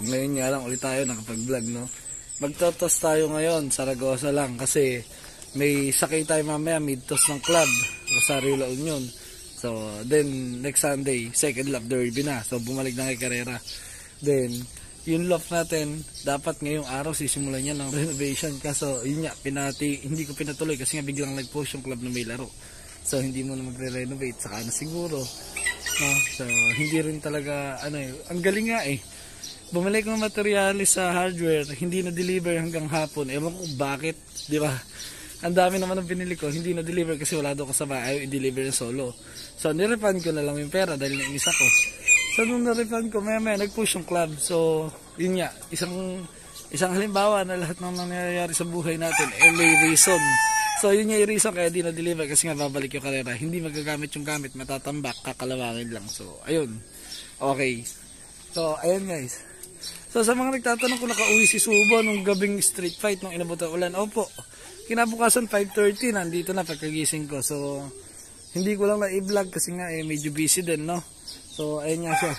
ngayon nga lang ulit tayo nakapag-vlog, no? Magtotos tayo ngayon, Zaragoza lang, kasi may sakay tayo mamaya, mid-toss ng club, Rosario La Union. So, then, next Sunday, second lap derby na. So, bumalik na kay Carrera. Then, yung loft natin, dapat ngayong araw sisimulan niya ng renovation. Kaso, yun nga, hindi ko pinatuloy kasi nga biglang nag-post yung club na may laro. So, hindi mo na magre-renovate, saka na siguro. No? So, hindi rin talaga, ang galing nga eh. Bumalik ng materialis sa hardware, hindi na-deliver hanggang hapon. Ewan ko bakit, di ba? Ang dami naman ang binili ko, hindi na-deliver kasi wala daw kasama, ayaw i-deliver yung solo. So, nirefund ko na lang yung pera dahil nainis ako. So, nung na-refund ko, maya nag-push yung club. So, yun nga, isang halimbawa na lahat ng nangyayari sa buhay natin, may reason. So, yun nga yung reason kaya di na-deliver kasi nga babalik yung Carrera. Hindi magagamit yung gamit, matatambak, kakalawangin lang. So, ayun. Okay. So, ayun guys. So, sa mga nagtatanong kung nakauwi si Subo nung gabing street fight nung inabot ang ulan, opo. Kinabukasan 5:30, nandito na pagkagising ko. So, hindi ko lang na-i-vlog kasi nga medyo busy din, no? So, ayun nga siya.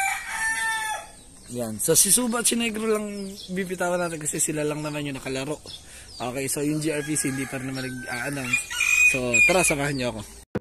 Yan. So, si Subo at si Negro lang bibitawan natin kasi sila lang naman yung nakalaro. Okay, so yung GRPC hindi pa rin naman nag-a-announce. So, tara, samahan niyo ako.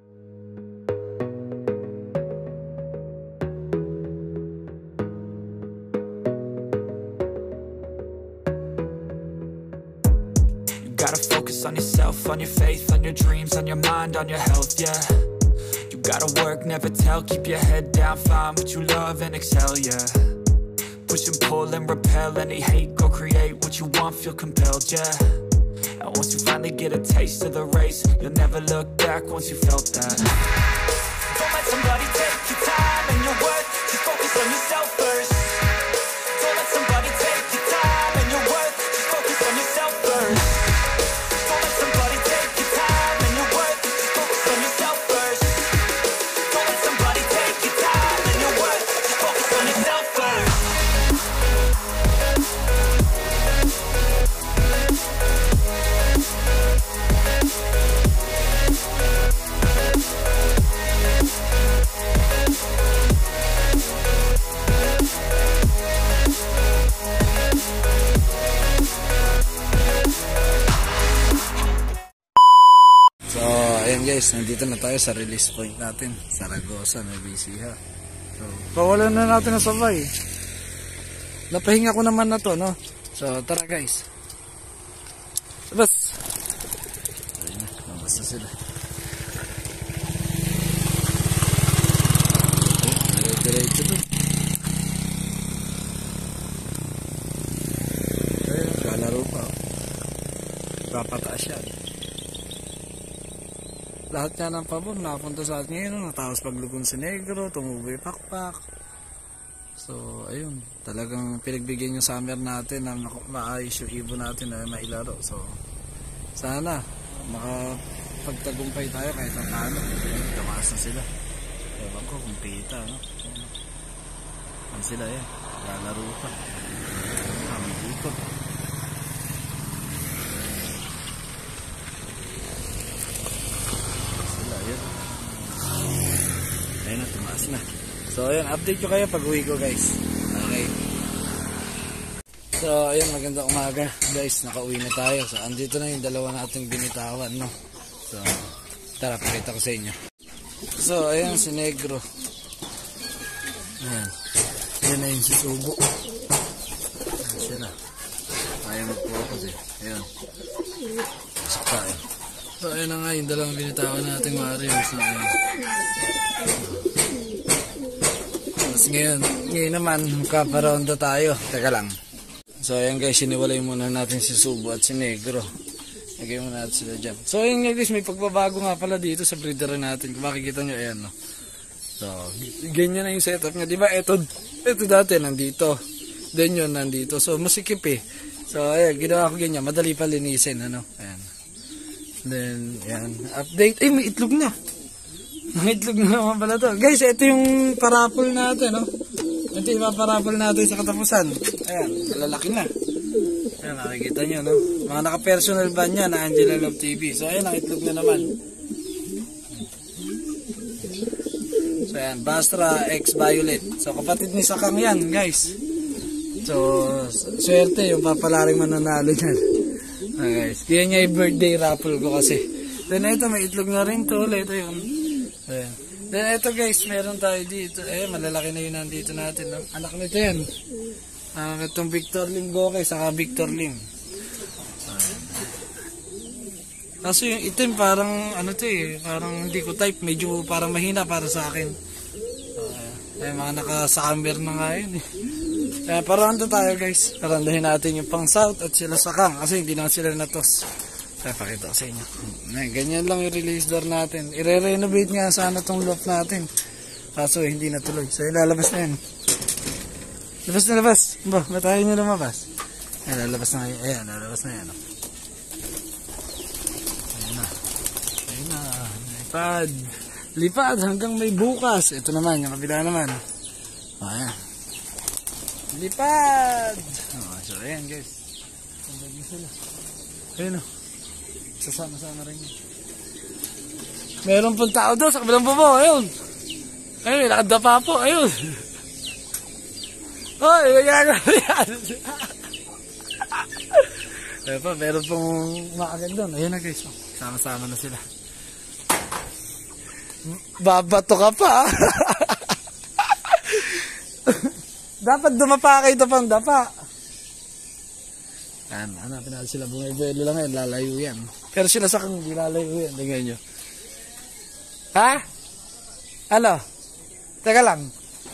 Gotta focus on yourself, on your faith, on your dreams, on your mind, on your health, yeah. You gotta work, never tell, keep your head down, find what you love and excel, yeah. Push and pull and repel any hate, go create what you want, feel compelled, yeah. And once you finally get a taste of the race, you'll never look back once you felt that. Don't let somebody take your time and your worth, just focus on yourself first. Don't let somebody take your time and your worth, just focus on yourself first. Guys, nandito na tayo sa release point natin, Zaragoza, Nabisiha. So, pawalan na natin na sabay. Napahinga ko naman na to, no? So, tara guys. Labas! Ayun na, labas na sila. Diretso to. Ayun, kalaro pa. Papataas yan. Lahat niya ng pabor, nakapunta sa atin ngayon, natapos paglugon si Negro, tumuboy pakpak. So, ayun, talagang pinagbigyan yung summer natin na maayos yung ibon natin na mailaro. So, sana makapagtagumpay tayo kahit ang ano. Tumaas na sila. Ewan ko kung pita, no? Ano sila yan? Lalaro pa. Kami ikot. Ayun na, tumaas na. So ayun, update ko kayo pag uwi ko guys. Okay. So ayun, magandang umaga guys, nakauwi na tayo. So andito na yung dalawa nating binitawan, no? So tara, pakita ko sa inyo. So ayun si Negro. Ayan. Ayan na yung si Subo. Ayan siya na. Ayaw mag-focus eh. Ayan. Pasok tayo. So ayun na nga yung dalawang binitawan nating Marios. So ayun. Tapos ngayon naman kaparonda tayo. Teka lang. So ayan guys, siniwalay muna natin si Subo at si Negro. Lagay muna natin sila dyan. So ayun guys, may pagbabago nga pala dito sa breeder natin. Kung makikita nyo, ayan no. So ganyan na yung setup niya. Diba ito dati nandito. Then yun nandito. So masikip eh. So ayan, ginawa ko ganyan. Madali pa linisin. Ano? Ayan. Then ayan. Update. Ay, may itlog na. May itlog na naman pala to. Guys, ito yung parapol natin. No? Ito yung parapol natin sa katapusan. Ayan, malalaki na. Ayan, nakikita nyo, no? Mga naka-personal ban yan na Angela Love TV. So, ayan, ang itlog na naman. So, ayan, Bastra X Violet. So, kapatid ni Sakang yan, guys. So, swerte yung papalaring mananalo dyan. Guys, yan nga yung birthday raffle ko kasi. Then ito, may itlog na rin to. Ito yun. Ayan. Then ito guys, meron tayo dito. Malalaki na yun nandito natin. No? Anak nito yan. Itong Victor Lim Gokey, saka Victor Lim. Kaso yung itim parang parang hindi ko type, medyo parang mahina para sa akin. Mga naka-summer na nga yun eh. Paranda tayo guys. Parandahin natin yung pang south at sila sa kang kasi hindi na sila natos. Pakita ko sa inyo. Ganyan lang yung release door natin. I-renovate nga sana tong loft natin. Kaso hindi natuloy. So ilalabas na yan. Labas na labas. Matayin nyo lumabas. Lalabas na yan. Ayan, lalabas na yan. Ayun na. Lipad. Lipad hanggang may bukas. Ito naman, yung kabila naman. Ayan. Lipad. So ayan guys. Pagdagin sila. Ayun o. Sasama-sama rin yun. Meron pong tao daw sa kabilang baba. Ayun. Ayun, nakadapa po. Ayun. Hoy, magagawa yan. Ayun pa, meron pong makagad doon. Ayun na guys. Sama-sama na sila. Babato ka pa. Dapat dumapa kayo pang dapa. Hanapin natin sila. Bumibelo lang yan. Lalayo yan. Pero sila sa kang hindi lalayo yan. Tingnan nyo. Ha? Ano? Teka lang.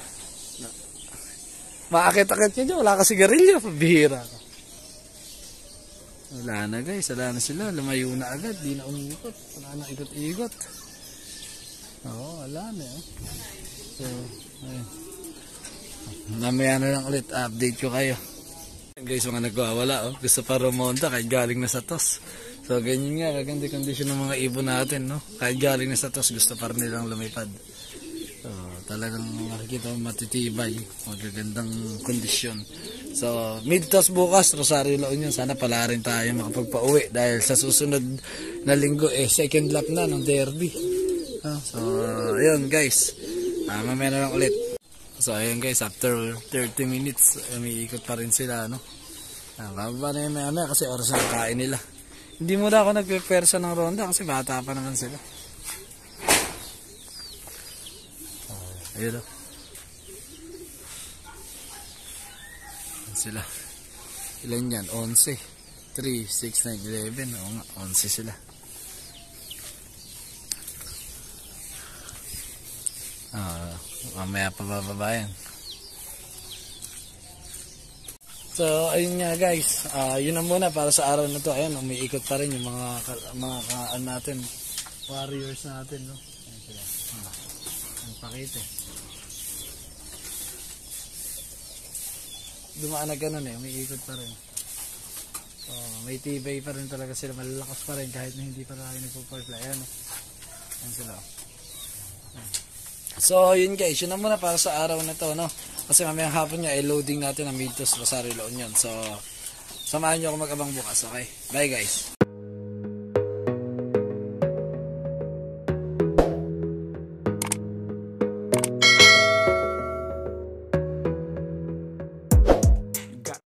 Maakit-akit nyo dyan. Wala ka sigarilyo. Pabihira ka. Wala na guys. Wala na sila. Lumayo na agad. Di na umikot. Wala na ikot-ikot. Oo, wala na. So, ayun. Mamaya na lang ulit. Update ko kayo. Guys, mga nagwawala. Gusto pa rumonda kahit galing na sa TOS. So, ganyan nga. Maganda kondisyon ng mga ibon natin. No? Kahit galing na sa TOS, gusto pa rin nilang lumipad. So, talagang makikita mo matitibay. Magagandang kondisyon. So, mid-TOS bukas, Rosario La Union. Sana pala rin tayo makapagpa-uwi. Dahil sa susunod na linggo, second lap na ng derby. So, ayun guys. Mamaya na lang ulit. So, ayun guys, after 30 minutes, may ikot pa rin sila, no? Bababa na yung maya kasi oras na kain nila. Hindi mo na ako nagpe-persa ng ronda kasi bata pa naman sila. Ayun o. Sila. Ilan yan? 11. 3, 6, 9, 11. Oo nga, 11 sila. Mamaya pa bababa yan. So ayun nga guys, yun na muna para sa araw na to. Ayun, umiikot pa rin yung mga kaan natin, warriors natin, no? Ayun sila. Ang pakite. Dumaan na ganun umiikot pa rin. So may tibay pa rin talaga sila, malalakas pa rin kahit na hindi pa tayo nagpo-fly. Ayun, no? Ayun sila. So yun guys, yun na muna para sa araw na to, no? Kasi mamayang hapon nga loading natin ang mid-TOS Rosario La Union. So samahan nyo ako mag-abang bukas, okay? Bye guys.